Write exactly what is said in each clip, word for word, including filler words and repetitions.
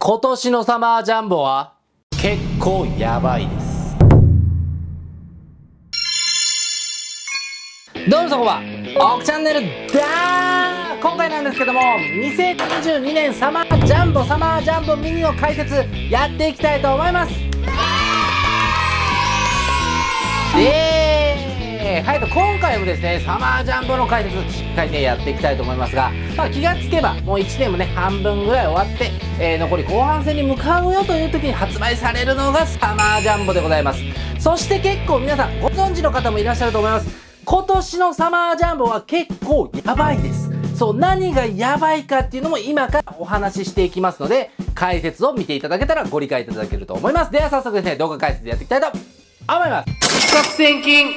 今年のサマージャンボは結構やばいです。どうもそこはオクチャンネルだー。今回なんですけども、にせんにじゅうにねんサマージャンボサマージャンボミニの解説やっていきたいと思います。ではいと今回もですねサマージャンボの解説しっかりねやっていきたいと思いますが、まあ、気がつけばもういちねんもね半分ぐらい終わって、えー、残り後半戦に向かうよという時に発売されるのがサマージャンボでございます。そして結構皆さんご存知の方もいらっしゃると思います。今年のサマージャンボは結構やばいです。そう、何がやばいかっていうのも今からお話ししていきますので、解説を見ていただけたらご理解いただけると思います。では早速ですね動画解説やっていきたいと思います。一攫千金。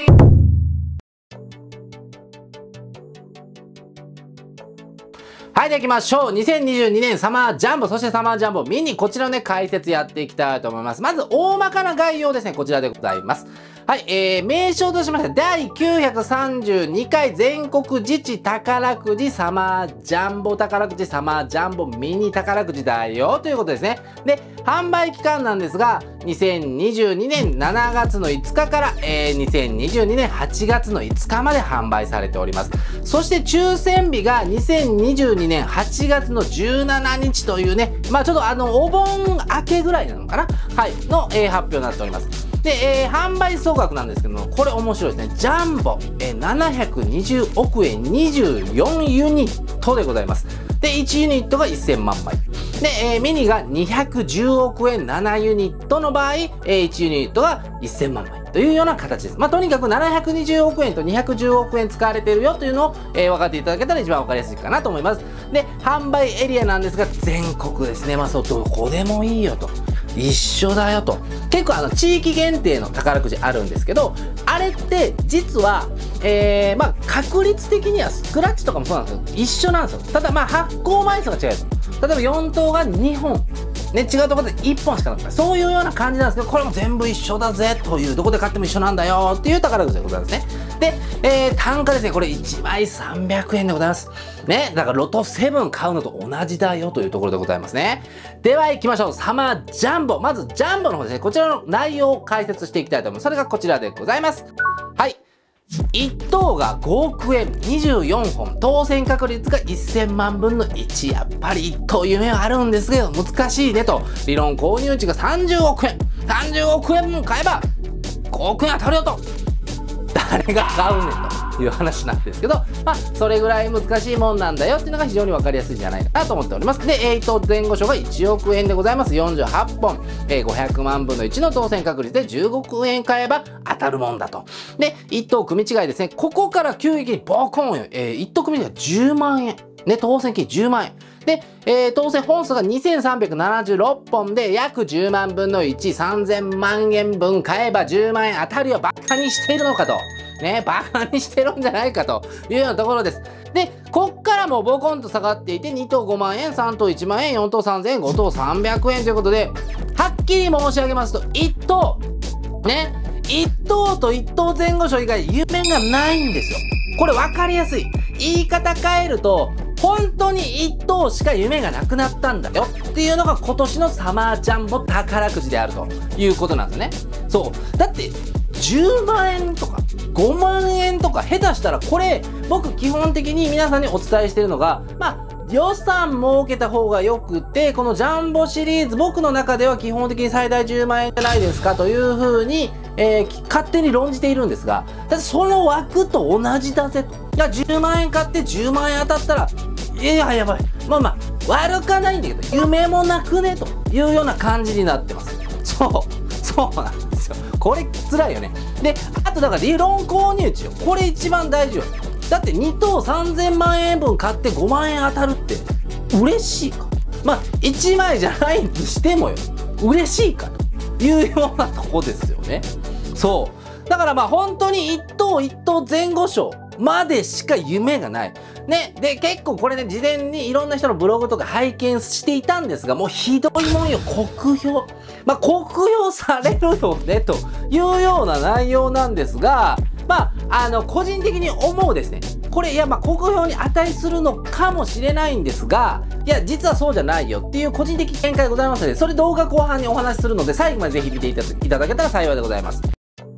はい、では行きましょう。にせんにじゅうにねんサマージャンボ、そしてサマージャンボミニ、こちらのね、解説やっていきたいと思います。まず、大まかな概要ですね、こちらでございます。はい、えー、名称としまして、だいきゅうひゃくさんじゅうにかい全国自治宝くじサマージャンボ宝くじサマージャンボミニ宝くじだよということですね。で、販売期間なんですが、にせんにじゅうにねんしちがつのいつかから、えー、にせんにじゅうにねんはちがつのいつかまで販売されております。そして抽選日がにせんにじゅうにねんはちがつのじゅうしちにちというね、まあちょっとあの、お盆明けぐらいなのかなはい、の、えー、発表になっております。で、えー、販売総額なんですけども、これ面白いですね。ジャンボ、えー、ななひゃくにじゅうおくえんにじゅうよんユニットでございます。で、いちユニットがせんまんまい。で、えー、ミニがにひゃくじゅうおくえんななユニットの場合、えー、いちユニットがせんまんまいというような形です。まあ、とにかくななひゃくにじゅうおくえんとにひゃくじゅうおくえん使われているよというのを、えー、分かっていただけたら一番分かりやすいかなと思います。で、販売エリアなんですが、全国ですね。まあ、そう、どこでもいいよと。一緒だよと。結構あの地域限定の宝くじあるんですけど、あれって実は、えー、まあ確率的にはスクラッチとかもそうなんですよ。一緒なんですよ。ただまあ発行枚数が違うと。例えばよん等がにほん。ね、違うところでいっぽんしかなくて、そういうような感じなんですけど、これも全部一緒だぜという、どこで買っても一緒なんだよっていう宝くじでございますね。で、えー、単価ですね、これいちまいさんびゃくえんでございます。ね、だからロトセブン買うのと同じだよというところでございますね。では行きましょう。サマージャンボ。まずジャンボの方ですね、こちらの内容を解説していきたいと思います。それがこちらでございます。はい。いっ等がごおくえん、にじゅうよんほん、当選確率がせんまんぶんのいち。やっぱりいっ等夢はあるんですけど、難しいねと。理論購入値がさんじゅうおくえん。さんじゅうおくえん分買えば、ごおくえん当たるよと。誰が買うねんという話なんですけど、まあ、それぐらい難しいもんなんだよっていうのが非常に分かりやすいんじゃないかなと思っております。で、いっ等前後賞がいちおくえんでございます。よんじゅうはっぽん、えー、ごひゃくまんぶんのいちの当選確率でじゅうごおくえん買えば当たるもんだと。で、いっ等組違いですね。ここから急激にボコンよ。えー、いっ等組違いじゅうまんえん。ね、当選金じゅうまんえん。で、えー、当選本数がにせんさんびゃくななじゅうろっぽんで約じゅうまんぶんのいち、さんぜんまんえんぶん買えばじゅうまんえん当たるよ。バカにしているのかと。ね、バカにしてるんじゃないかというようなところです。で、こっからもうボコンと下がっていて、に等ごまんえん、さん等いちまんえん、よん等さんぜんえん、ご等さんびゃくえんということで、はっきり申し上げますと、いっ等、ね、いっ等といっ等前後賞以外夢がないんですよ。これ分かりやすい。言い方変えると、本当にいっ等しか夢がなくなったんだよっていうのが今年のサマージャンボ宝くじであるということなんですね。そう。だって、じゅうまんえんとかごまんえんとか下手したらこれ僕基本的に皆さんにお伝えしてるのがまあ予算設けた方がよくてこのジャンボシリーズ僕の中では基本的に最大じゅうまんえんじゃないですかという風に、えー、勝手に論じているんですがだってその枠と同じだぜと。いやじゅうまんえん買ってじゅうまんえん当たったらいややばいまあまあ悪かないんだけど夢もなくねというような感じになってます。そうそうなんですよ。これ辛いよね。で、あとだから理論購入値よ。これ一番大事よ。だってに等さんぜんまんえんぶん買ってごまんえん当たるって嬉しいか。まあいちまいじゃないにしてもよ。嬉しいかというようなとこですよね。そう。だからまあ本当にいっ等いっ等前後賞までしか夢がない。ね。で、結構これね、事前にいろんな人のブログとか拝見していたんですが、もうひどいもんよ、酷評。まあ、酷評されるよね、というような内容なんですが、 まあ、あの、個人的に思うですね。これ、いや、まあ、国評に値するのかもしれないんですが、いや、実はそうじゃないよっていう個人的見解ございますので、それ動画後半にお話しするので、最後までぜひ見ていただけたら幸いでございます。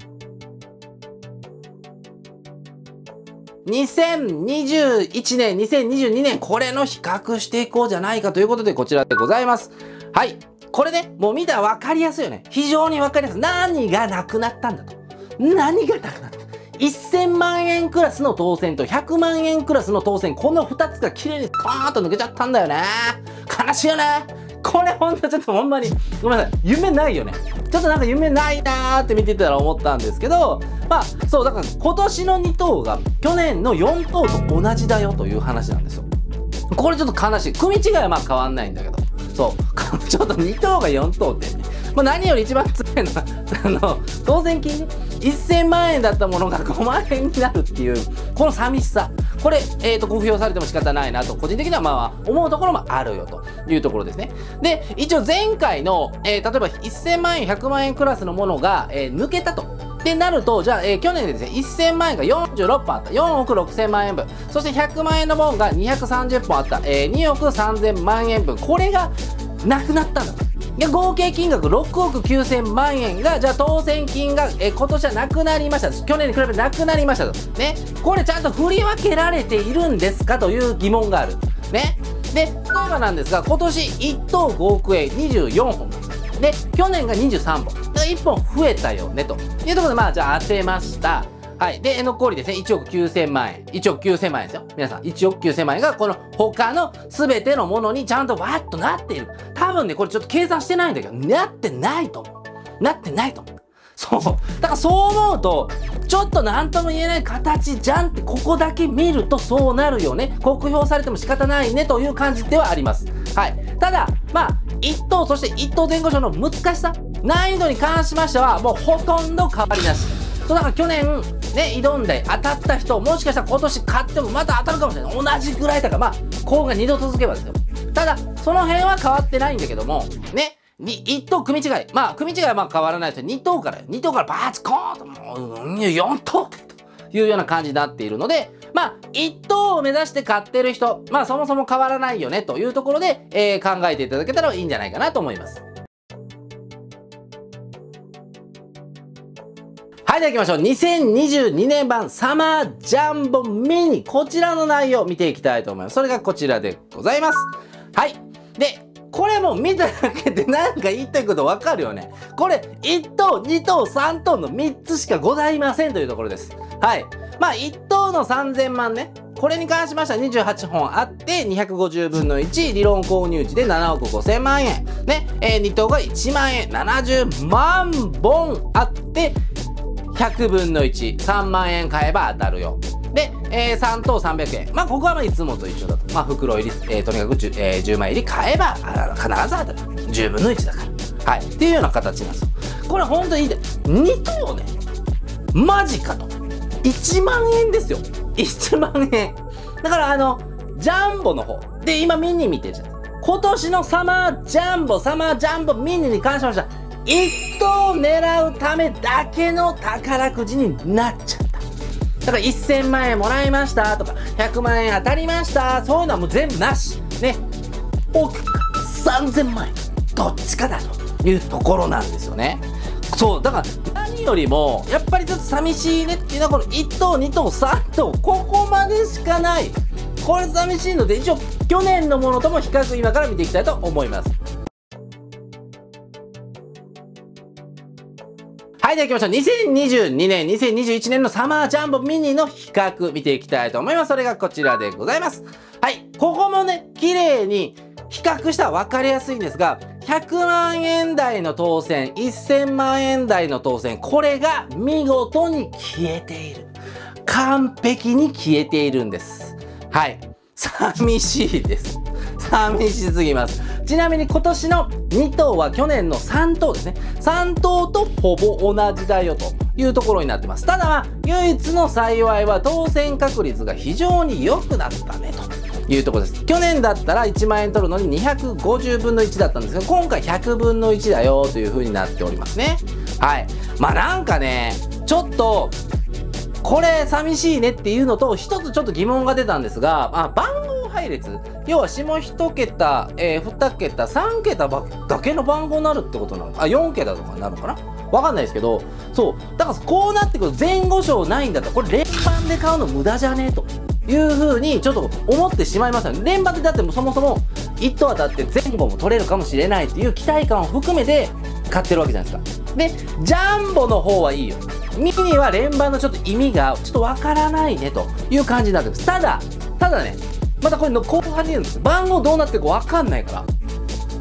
にせんにじゅういちねん、にせんにじゅうにねん、これの比較していこうじゃないかということで、こちらでございます。はい。これね、もう見たら分かりやすいよね。非常に分かりやすい。何がなくなったんだと。何がなくなったせんまんえんクラスの当選とひゃくまんえんクラスの当選、このふたつが綺麗にパーンと抜けちゃったんだよね。悲しいよね。これほんとちょっとほんまに、ごめんなさい。夢ないよね。ちょっとなんか夢ないなーって見てたら思ったんですけど、まあ、そう、だから今年のに等が去年のよん等と同じだよという話なんですよ。これちょっと悲しい。組違いはまあ変わんないんだけど。そう。ちょっとに等がよん等ってね。まあ何より一番強いのは、あの、当選金ね。せんまんえんだったものがごまんえんになるっていう、この寂しさ。これ、えっと、公表されても仕方ないなと、個人的にはまあ、思うところもあるよというところですね。で、一応前回の、えー、例えばせんまんえん、ひゃくまんえんクラスのものが、えー、抜けたと。ってなると、じゃあ、えー、去年でですね、せんまんえんがよんじゅうろっぽんあった。よんおくろくせんまんえん分。そしてひゃくまんえんのものがにひゃくさんじゅっぽんあった。えー、におくさんぜんまんえん分。これが、なくなったんだと。で、合計金額ろくおくきゅうせんまんえんが、じゃあ当選金が、えー、今年はなくなりました。去年に比べてなくなりましたと。ね。これちゃんと振り分けられているんですかという疑問がある。ね。で、例えばなんですが、今年いっ等ごおくえんにじゅうよんほん。で、去年がにじゅうさんぼん。だからいっぽん増えたよね、というところで、まあ、じゃあ当てました。はい。で、残りですね、いちおくきゅうせんまんえん。いちおくきゅうせんまんえんですよ。皆さん、いちおくきゅうせんまんえんが、この他の全てのものにちゃんとわっとなっている。多分ね、これちょっと計算してないんだけど、なってないと思う。なってないと思う。そう。だからそう思うと、ちょっと何とも言えない形じゃんって、ここだけ見るとそうなるよね。酷評されても仕方ないねという感じではあります。はい。ただ、まあ、いち等、そしていち等前後賞の難しさ、難易度に関しましては、もうほとんど変わりなし。そう、だから去年、ね、挑んで当たった人、もしかしたら今年勝ってもまた当たるかもしれない。同じぐらいだから、まあ、今後二度続けばですよ。ただ、その辺は変わってないんだけども、ね、いち等組違い。まあ、組違いはまあ変わらないですよ。に等から、に等からバーチコーンと、もう、よん等というような感じになっているので、まあ、いち等を目指して買ってる人、まあ、そもそも変わらないよね、というところで、えー、考えていただけたらいいんじゃないかなと思います。はい、では行きましょう。にせんにじゅうにねん版サマージャンボミニ。こちらの内容を見ていきたいと思います。それがこちらでございます。はい。で、これも見ただけでなんか言いたいことわかるよね。これ、いち等、に等、さん等のみっつしかございませんというところです。はい。まあ、いち等のさんぜんまんね。これに関しましてはにじゅうはちほんあってにひゃくごじゅうぶんのいち、理論購入時でななおくごせんまんえん。ね。えー、に等がいちまんえん、ななじゅうまんぼんあって、ひゃくぶんのいち、さんまんえん買えば当たるよ。で、えー、さん等さんびゃくえん。まあ、ここはまあいつもと一緒だと。まあ、袋入り、えー、とにかく 10,、えー、じゅうまい入り買えば、必ず当たる。じゅうぶんのいちだから。はい。っていうような形なんですよ。これほんとにいいで。に等ね。マジかと。いちまんえんですよ。いちまんえん。だからあの、ジャンボの方。で、今ミニ見てるじゃん。今年のサマージャンボ、サマージャンボミニに関しましては、いち等を狙うためだけの宝くじになっちゃった。だからせんまんえんもらいましたとか、ひゃくまんえん当たりました。そういうのはもう全部なし。ね。億かさんぜんまんえん。どっちかだというところなんですよね。そう。だから何よりも、やっぱりちょっと寂しいねっていうのはこのいち等、に等、さん等、ここまでしかない。これ寂しいので、一応去年のものとも比較今から見ていきたいと思います。はい、では行きましょう。にせんにじゅうにねん、にせんにじゅういちねんのサマージャンボミニの比較見ていきたいと思います。それがこちらでございます。はい、ここもね、綺麗に比較したら分かりやすいんですが、ひゃくまんえん台の当選、せんまんえん台の当選、これが見事に消えている。完璧に消えているんです。はい。寂しいです。寂しすぎます。ちなみに今年のに等は去年のさん等ですね。さん等とほぼ同じだよというところになってます。ただ、唯一の幸いは当選確率が非常に良くなったねというところです。去年だったらいちまんえん取るのににひゃくごじゅうぶんのいちだったんですが、今回ひゃくぶんのいちだよという風になっておりますね。はい。まあなんかね、ちょっと、 これ寂しいねっていうのと、一つちょっと疑問が出たんですが、まあ、番号配列、要は下一桁、えー、二桁、三桁ばだけの番号になるってことなのか、あ、四桁とかになるのかな、わかんないですけど、そう。だからこうなってくると前後賞ないんだったら、これ連番で買うの無駄じゃねえという風にちょっと思ってしまいますよね。連番でだってそもそも一等当たって前後も取れるかもしれないっていう期待感を含めて買ってるわけじゃないですか。で、ジャンボの方はいいよ。ミニは連番のちょっと意味がちょっとわからないねという感じになってます。ただ、ただね、またこれの後半に言うんです。番号どうなってるかわかんないから。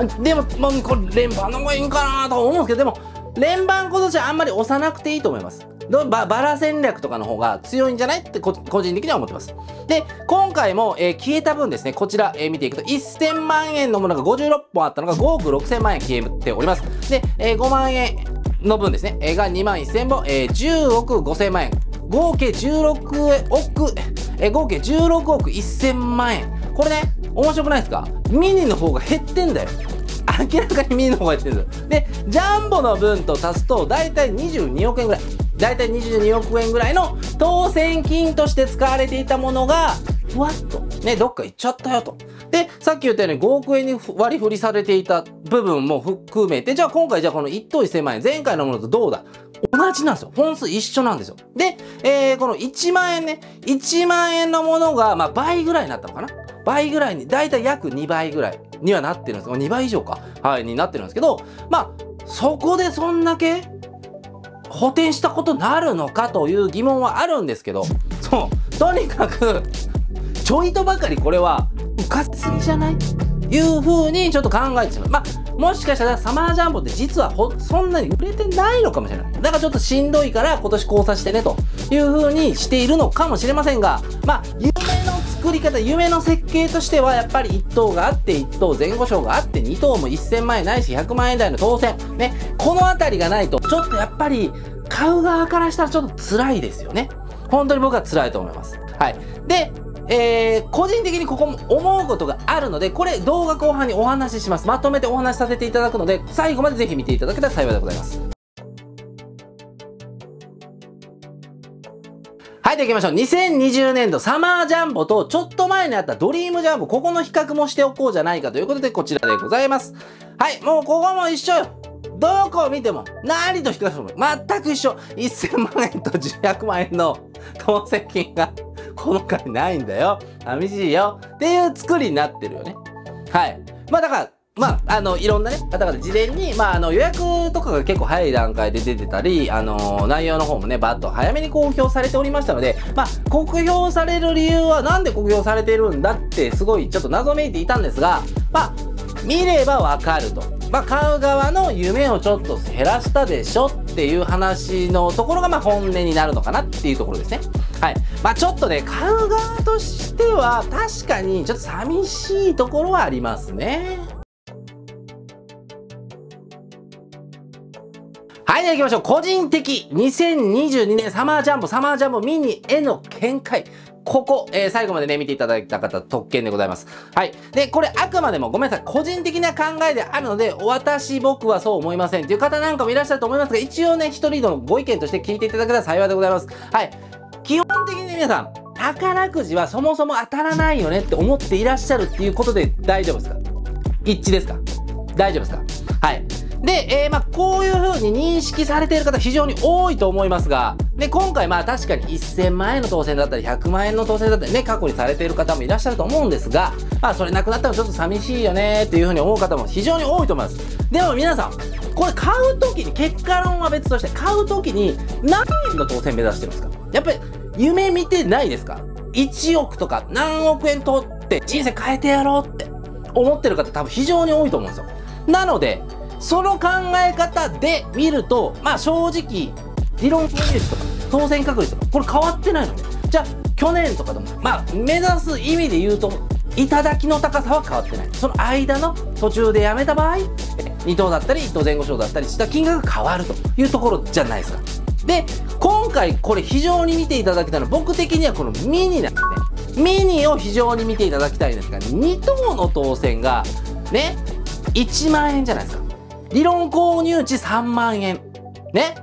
でも、まあ、これ連番の方がいいんかなと思うんですけど、でも、連番今年はあんまり押さなくていいと思います。バ, バラ戦略とかの方が強いんじゃないって個人的には思ってます。で、今回も、えー、消えた分ですね、こちら、えー、見ていくと、せんまんえんのものがごじゅうろっぽんあったのがごおくろくせんまんえん消えております。で、えー、ごまんえんの分ですね、えー、がにまんせんぼん、えー、じゅうおくごせんまんえん。合計じゅうろくおく、えー、合計じゅうろくおくせんまんえん。これね、面白くないですか？ミニの方が減ってんだよ。明らかにミニの方が減ってるんですよ。で、ジャンボの分と足すと、だいたいにじゅうにおくえんぐらい。だいたいにじゅうにおくえんぐらいの当選金として使われていたものが、ふわっと、ね、どっか行っちゃったよと。で、さっき言ったようにごおくえんに割り振りされていた部分も含めて、じゃあ今回じゃあこのいっとうせんまんえん、前回のものとどうだ？同じなんですよ。本数一緒なんですよ。で、えー、このいちまんえんね、いちまんえんのものが、まあ倍ぐらいになったのかな？倍ぐらいに、だいたい約にばいぐらいにはなってるんです。にばい以上か。はい、になってるんですけど、まあ、そこでそんだけ補填したことになるのかという疑問はあるんですけど、そう、とにかく、ちょいとばかりこれは浮かせすぎじゃないいう風にちょっと考えてしまう。まあ、もしかしたらサマージャンボって実はほそんなに売れてないのかもしれない。だからちょっとしんどいから今年交差してねという風にしているのかもしれませんが、まあ、夢の作り方、夢の設計としてはやっぱりいっとうがあって、いっとう前後賞があって、にとうもせんまんえんないしひゃくまんえん台の当選。ね、このあたりがないと、ちょっとやっぱり買う側からしたらちょっと辛いですよね。本当に僕は辛いと思います。はい。で、えー、個人的にここも思うことがあるので、これ動画後半にお話しします。まとめてお話しさせていただくので、最後までぜひ見ていただけたら幸いでございます。はい、では行きましょう。にせんにじゅうねんどサマージャンボとちょっと前にあったドリームジャンボ、ここの比較もしておこうじゃないかということで、こちらでございます。はい、もうここも一緒よ。どこを見ても、何と比較しても全く一緒。せんまんえんとひゃくまんえんの当選金がこの回ないんだよ。寂しいよ。っていう作りになってるよね。はい。まあだから、まあ、あの、いろんなね、方々事前に、まあ、あの、予約とかが結構早い段階で出てたり、あの、内容の方もね、バッと早めに公表されておりましたので、まあ、公表される理由はなんで公表されてるんだって、すごいちょっと謎めいていたんですが、まあ、見ればわかると。まあ、買う側の夢をちょっと減らしたでしょっていう話のところが、まあ、本音になるのかなっていうところですね。はい。まあ、ちょっとね、買う側としては、確かにちょっと寂しいところはありますね。はい、では行きましょう。個人的にせんにじゅうにねんサマージャンボ、サマージャンボミニへの見解。ここ、えー、最後までね、見ていただいた方、特権でございます。はい。で、これ、あくまでも、ごめんなさい、個人的な考えであるので、私、僕はそう思いませんっていう方なんかもいらっしゃると思いますが、一応ね、一人のご意見として聞いていただけたら幸いでございます。はい。基本的に皆さん、宝くじはそもそも当たらないよねって思っていらっしゃるっていうことで大丈夫ですか？一致ですか？大丈夫ですか？はい。で、えー、まあ、こういう風に認識されている方非常に多いと思いますが、で、今回まあ確かにせんまんえんの当選だったりひゃくまんえんの当選だったりね、過去にされている方もいらっしゃると思うんですが、まあそれなくなったらちょっと寂しいよねっていう風に思う方も非常に多いと思います。でも皆さん、これ買う時に、結果論は別として、買う時に何円の当選目指してるんですか？やっぱり夢見てないですか？いちおくとか何億円取って人生変えてやろうって思ってる方多分非常に多いと思うんですよ。なので、その考え方で見ると、まあ正直、理論購入率とか、当選確率とか、これ変わってないので。じゃあ、去年とかでも、まあ、目指す意味で言うと、頂の高さは変わってない。その間の途中でやめた場合、に等だったり、いっ等前後賞だったりした金額が変わるというところじゃないですか。で、今回これ非常に見ていただきたいのは、僕的にはこのミニなんですね。ミニを非常に見ていただきたいんですが、に等の当選が、ね、いちまんえんじゃないですか。理論購入値さんまんえん。ね。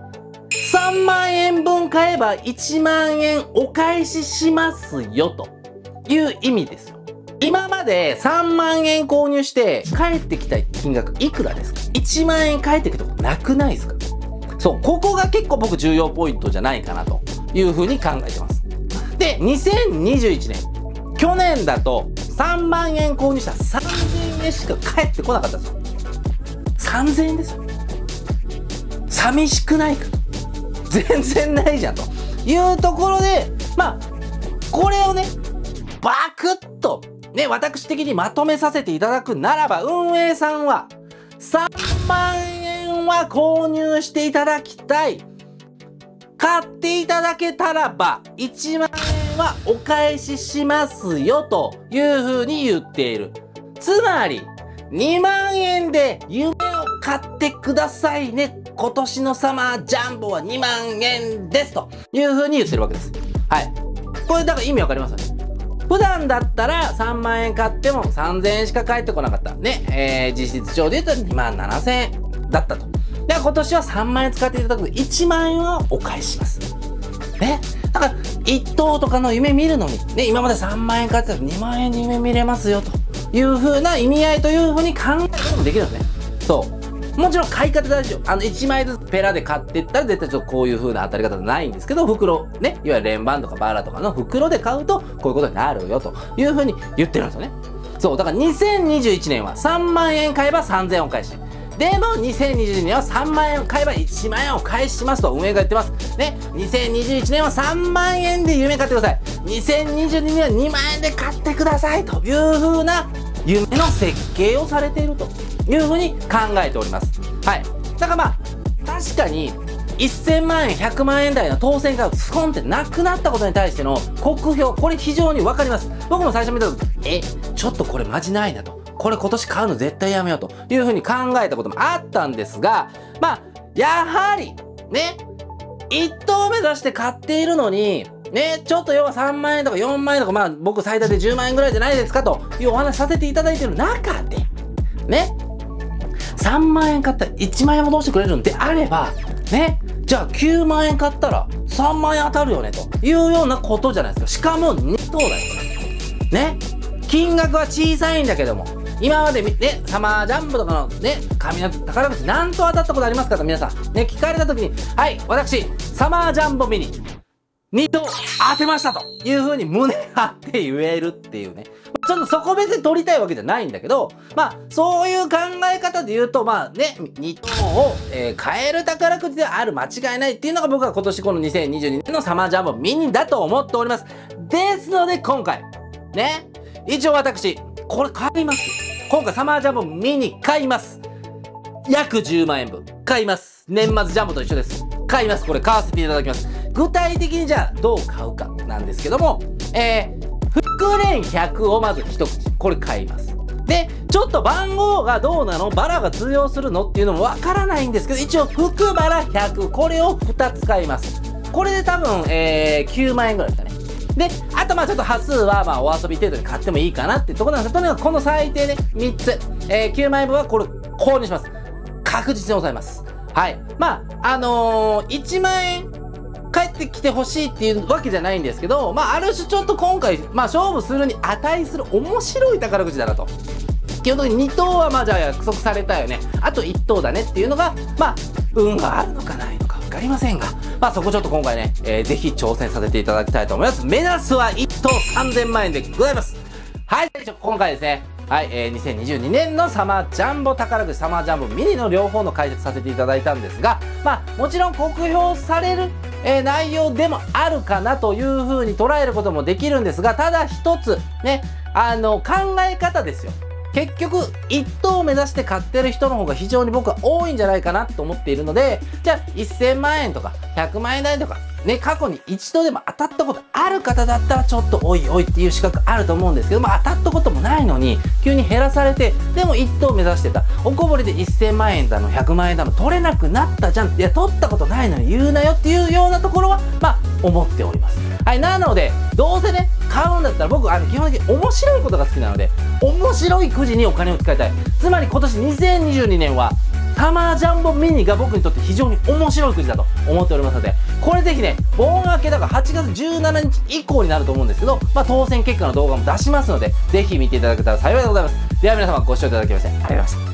さんまんえんぶん買えばいちまんえんお返ししますよという意味ですよ。今までさんまんえん購入して返ってきた金額いくらですか？ いちまんえん返ってくるとこなくないですか？そう、ここが結構僕重要ポイントじゃないかなというふうに考えてます。で、にせんにじゅういちねん、去年だとさんまんえん購入したらさんぜんえんしか返ってこなかったんですよ。さんぜんえんですよ。寂しくないかと。全然ないじゃんというところで、まあ、これをね、バクッと、ね、私的にまとめさせていただくならば、運営さんは、さんまんえんは購入していただきたい。買っていただけたらば、いちまんえんはお返ししますよ、というふうに言っている。つまり、にまんえんで夢を買ってくださいね。今年のサマージャンボはにまんえんです。というふうに言ってるわけです。はい。これだから意味わかりますよね。普段だったらさんまんえん買ってもさんぜんえんしか返ってこなかった。ね、えー、実質上で言うとにまんななせんえんだったと。で、今年はさんまんえん使っていただくといちまんえんはお返しします。ね。だから、一等とかの夢見るのに、ね、今までさんまんえん買ってたらにまんえんで夢見れますよ、という風な意味合いという風に考えることもできるんですね。そう。もちろん買い方大事よ。あの、いちまいずつペラで買っていったら絶対ちょっとこういう風な当たり方じゃないんですけど、袋、ね、いわゆる連番とかバラとかの袋で買うと、こういうことになるよ、という風に言ってるんですよね。そう。だからにせんにじゅういちねんはさんまんえん買えばさんぜんえんお返し。でも、にせんにじゅうにねんはさんまんえんを買えばいちまんえんを返しますと運営が言ってます。ね。にせんにじゅういちねんはさんまんえんで夢買ってください。にせんにじゅうにねんはにまんえんで買ってくださいという風な夢の設計をされているという風に考えております。はい。だからまあ、確かに、せんまんえん、ひゃくまんえん台の当選がスコンってなくなったことに対しての酷評、これ非常にわかります。僕も最初見たとき、え、ちょっとこれマジないなと。これ今年買うの絶対やめようというふうに考えたこともあったんですが、まあ、やはり、ね、一等目指して買っているのに、ね、ちょっと要はさんまんえんとかよんまんえんとか、まあ僕最大でじゅうまんえんぐらいじゃないですかというお話させていただいている中で、ね、さんまんえん買ったらいちまんえん戻してくれるんであれば、ね、じゃあきゅうまんえん買ったらさんまんえん当たるよねというようなことじゃないですか。しかもに等だよ。ね。金額は小さいんだけども、今までね、サマージャンボとかのね、紙の宝くじ何等当たったことありますかと皆さん、ね、聞かれた時に、はい、私、サマージャンボミニ、に等当てましたという風に胸張って言えるっていうね。ちょっとそこ別に取りたいわけじゃないんだけど、まあ、そういう考え方で言うと、まあね、に等を、えー、買える宝くじである間違いないっていうのが僕は今年このにせんにじゅうにねんのサマージャンボミニだと思っております。ですので今回、ね、一応私、これ買います。今回サマージャンボミニ買います。約じゅうまんえんぶん買います。年末ジャンボと一緒です。買います。これ買わせていただきます。具体的にじゃあどう買うかなんですけども、えー、福連ひゃくをまず一口。これ買います。で、ちょっと番号がどうなの？バラが通用するのっていうのもわからないんですけど、一応福バラひゃく、これをふたつ買います。これで多分、えー、きゅうまんえんぐらいですかね。で、あとまあちょっと端数はまあお遊び程度に買ってもいいかなってところなんですが、とにかくこの最低ね、みっつ、えー、きゅうまんえんぶんはこれ購入します。確実に抑えます。はい。まあ、あのー、いちまんえん帰ってきてほしいっていうわけじゃないんですけど、まあ、ある種ちょっと今回、まあ、勝負するに値する面白い宝くじだなと。基本的にに等はまあじゃあ約束されたよね。あといち等だねっていうのが、まあ、運があるのかないのか分かりませんが、まあそこちょっと今回ね、えー、ぜひ挑戦させていただきたいと思います。目指すはいち等さんぜんまんえんでございます。はい、今回ですね、はい、えー、にせんにじゅうにねんのサマージャンボ宝くじ、サマージャンボミニの両方の解説させていただいたんですが、まあもちろん酷評される、えー、内容でもあるかなという風に捉えることもできるんですが、ただ一つね、あの考え方ですよ。結局いち等を目指して買ってる人の方が非常に僕は多いんじゃないかなと思っているので、じゃあせんまんえんとかひゃくまんえん台とかね、過去にいち等でも当たったことある方だったらちょっとおいおいっていう資格あると思うんですけど、まあ当たったこともないのに急に減らされて、でもいち等を目指してたおこぼれでせんまんえんだのひゃくまんえんだの取れなくなったじゃん、いや取ったことないのに言うなよっていうようなところはまあ思っております。はい、なのでどうせね買うんだったら僕あの基本的に面白いことが好きなので、面白いくじにお金を使いたい。つまり今年にせんにじゅうにねんはサマージャンボミニが僕にとって非常に面白いくじだと思っておりますので、これぜひね、盆明けだからはちがつじゅうしちにち以降になると思うんですけど、まあ、当選結果の動画も出しますので、ぜひ見ていただけたら幸いでございます。では皆様ご視聴いただきましてありがとうございました。